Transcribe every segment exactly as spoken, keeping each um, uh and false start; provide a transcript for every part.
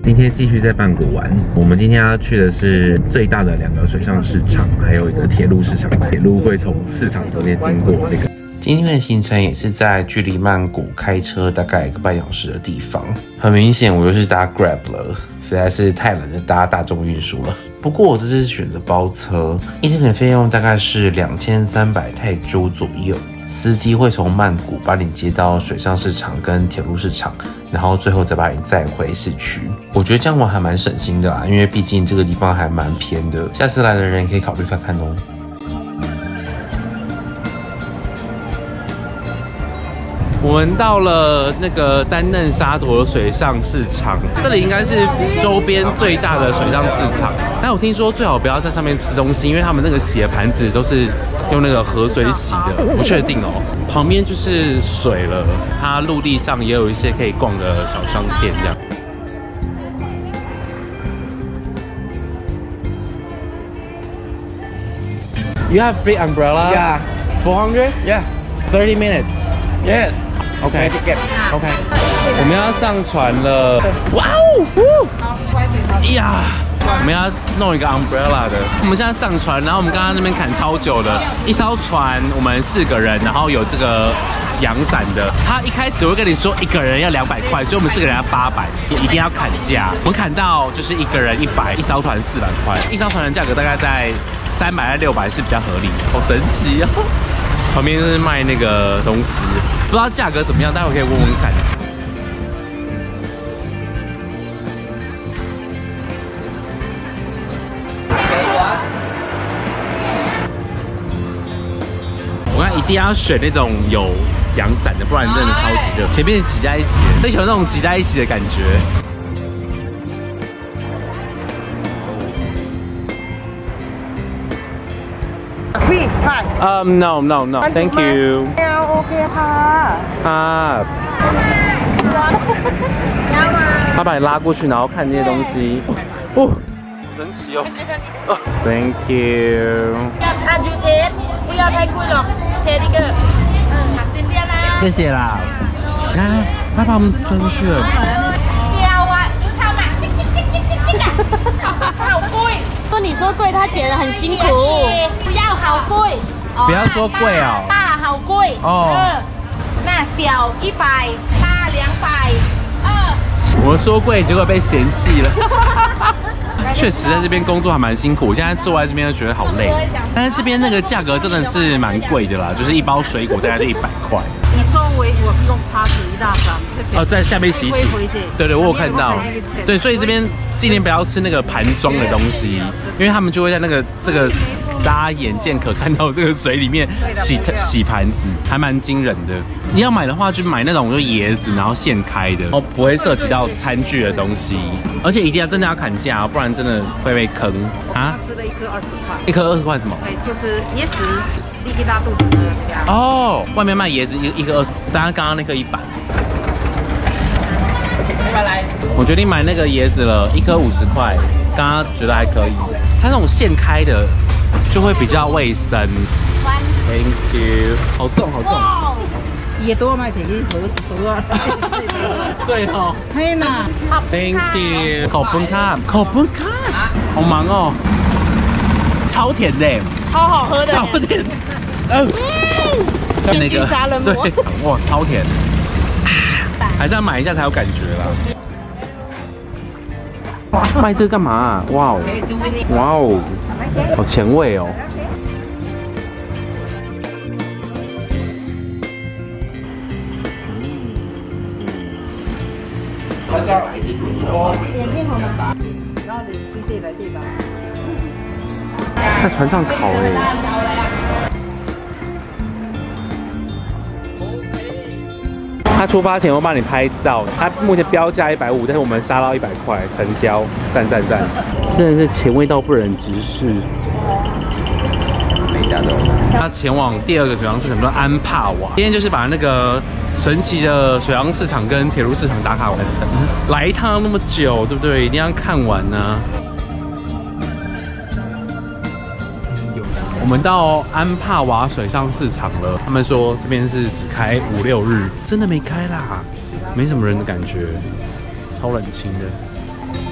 今天继续在曼谷玩，我们今天要去的是最大的两个水上市场，还有一个铁路市场。铁路会从市场中间经过那个。今天的行程也是在距离曼谷开车大概一个半小时的地方。很明显，我又是搭 Grab 了，实在是太懒得搭大众运输了。不过我这次选择包车，一天的费用大概是两千三百泰铢左右。司机会从曼谷把你接到水上市场跟铁路市场，然后最后再把你载回市区。我觉得这样玩还蛮省心的啦，因为毕竟这个地方还蛮偏的。下次来的人可以考虑看看哦。我们到了那个丹嫩沙陀水上市场，这里应该是周边最大的水上市场。但我听说最好不要在上面吃东西，因为他们那个洗的盘子都是用那个河水洗的，不确定哦。旁边就是水了，它陆地上也有一些可以逛的小商店这样。You have free umbrella? Yeah. four hundred? Yeah. thirty minutes. Yeah. OK. OK. 我们要上船了。哇哦！呀！我们要弄一个 umbrella 的。我们现在上船，然后我们刚刚那边砍超久的，一艘船我们四个人，然后有这个阳伞的。他一开始会跟你说一个人要两百块，所以我们四个人要八百，一定要砍价。我们砍到就是一个人一百，一艘船四百块，一艘船的价格大概在三百到六百是比较合理的，好神奇哦！旁边就是卖那个东西，不知道价格怎么样，待会可以问问看。我看一定要选那种有阳伞的，不然真的超级热。前面挤在一起，追求那种挤在一起的感觉。 Free. Hi. Um, no, no, no. Thank you. โอเคค่ะ啊。他把你拉过去，然后看这些东西。哦，神奇哦。Thank you. 按住เทส不要太贵了เทส一个嗯先这样啦谢谢啦。看，他把我们钻过去了。 要啊有超嘛这这这这这这好贵说你说贵，他剪得很辛苦。 不要好贵不要说贵哦。 大好贵哦。 那小一百，大两百二。 我们说贵，结果被嫌弃了。确实在这边工作还蛮辛苦，我现在坐在这边就觉得好累。但是这边那个价格真的是蛮贵的啦，就是一包水果大概就一百块。 你收回我用叉子一大张， 哦，在下面洗洗。对对，我有看到。对，所以这边尽量不要吃那个盘装的东西，因为他们就会在那个这个大家眼见可看到这个水里面洗洗盘子，还蛮惊人的。你要买的话，就买那种就椰子，然后现开的，哦，不会涉及到餐具的东西，而且一定要真的要砍价，不然真的会被坑啊。 吃了一颗二十块， 一颗二十块什么？ 对，就是椰子，力气大肚子的呀。 哦，外面卖椰子一一个二十，当然刚刚那颗一百。拜拜。我决定买那个椰子了，一颗五十块，刚刚觉得还可以。它那种现开的就会比较卫生。Thank you。好重，好重。 也多买点一盒盒啊。 对哦。 嘿呐。 Thank you。ขอบคุณค่ะขอบคุณค่ะ好忙哦。超甜的。 超好喝的。 超甜。嗯。 那个杀人魔。 对，哇，超甜。还是要买一下才有感觉啦。卖这个干嘛啊？哇哦，哇哦，好前卫哦。在船上烤哎。他出发前会帮你拍照，他目前标价一百五，但是我们杀到一百块，成交，赞赞赞，真的是前味道不忍直视。每家都有。他前往第二个水上市场叫安帕瓦，今天就是把那个神奇的水上市场跟铁路市场打卡完成。来一趟那么久，对不对？一定要看完呢、啊。我们到安帕瓦水上市场了，他们说这边是只开五六日，真的没开啦，没什么人的感觉，超冷清的。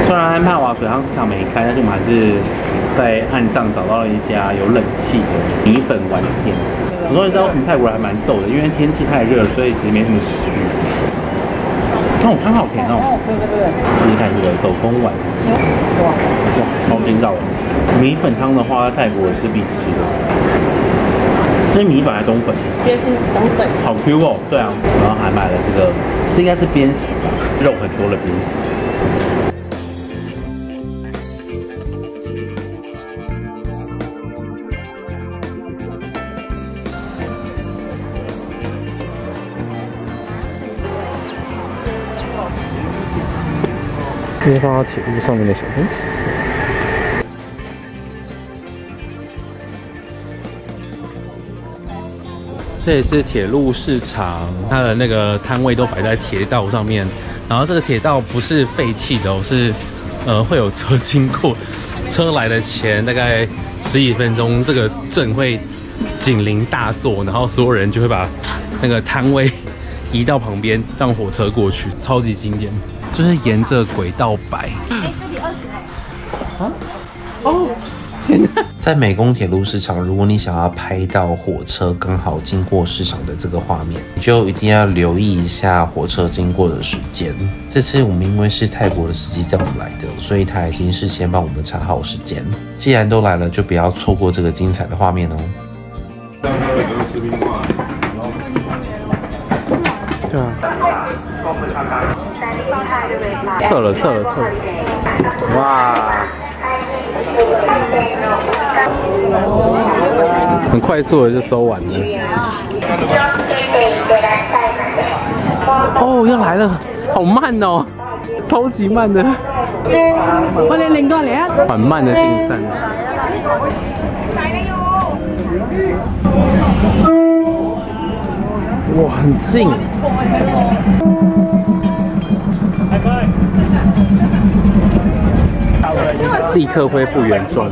虽然安帕瓦水上市场没开，但是我们还是在岸上找到了一家有冷气的米粉丸子店。很多人知道为什么泰国人还蛮瘦的，因为天气太热了，所以其实没什么食欲。哦，汤好甜哦！对对对，试试看这个手工碗，哇哇，超筋道的。米粉汤的话，在泰国也是必吃的。这是米粉还是冬粉？ 这是冬粉， 好 Q 哦。对啊，然后还买了这个，这应该是边洗吧，肉很多的边洗。可以放到铁路上面的小东西。这也是铁路市场，它的那个摊位都摆在铁道上面。然后这个铁道不是废弃的哦，是呃会有车经过，车来的前大概十几分钟，这个镇会警铃大作，然后所有人就会把那个摊位移到旁边，让火车过去，超级经典。就是沿着轨道摆。哎，这里二十哎。啊？哦。在美宫铁路市场，如果你想要拍到火车刚好经过市场的这个画面，你就一定要留意一下火车经过的时间。这次我们因为是泰国的司机载我们来的，所以他已经事先帮我们查好时间。既然都来了，就不要错过这个精彩的画面哦。对啊。撤了，撤了，撤了！哇，很快速的就收完了。哦，又来了，好慢哦，超级慢的。我哋零多嚟啊！缓慢的进站。哇，很近。立刻恢复原状。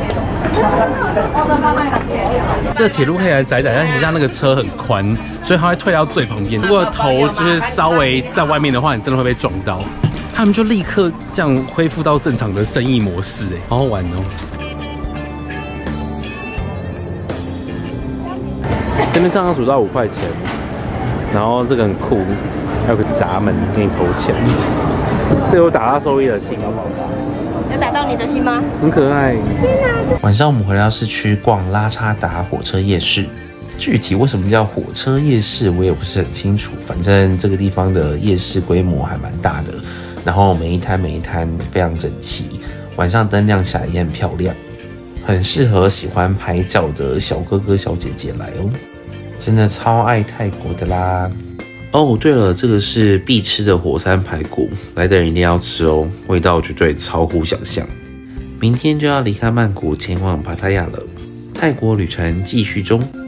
这铁路可以来窄窄，但实际上那个车很宽，所以它会退到最旁边。如果头就是稍微在外面的话，你真的会被撞到。他们就立刻这样恢复到正常的生意模式，哎，好好玩哦。这边上要数到五块钱，然后这个很酷，还有个闸门给你投钱。这有打到收益的信，好不好？ 有打到你的心吗？ 很可爱。晚上我们回到市区逛拉差达火车夜市，具体为什么叫火车夜市，我也不是很清楚。反正这个地方的夜市规模还蛮大的，然后每一摊每一摊非常整齐，晚上灯亮起来也很漂亮，很适合喜欢拍照的小哥哥小姐姐来哦。真的超爱泰国的啦！哦，对了，这个是必吃的火山排骨，来的人一定要吃哦，味道绝对超乎想象。明天就要离开曼谷前往帕塔亚了，泰国旅程继续中。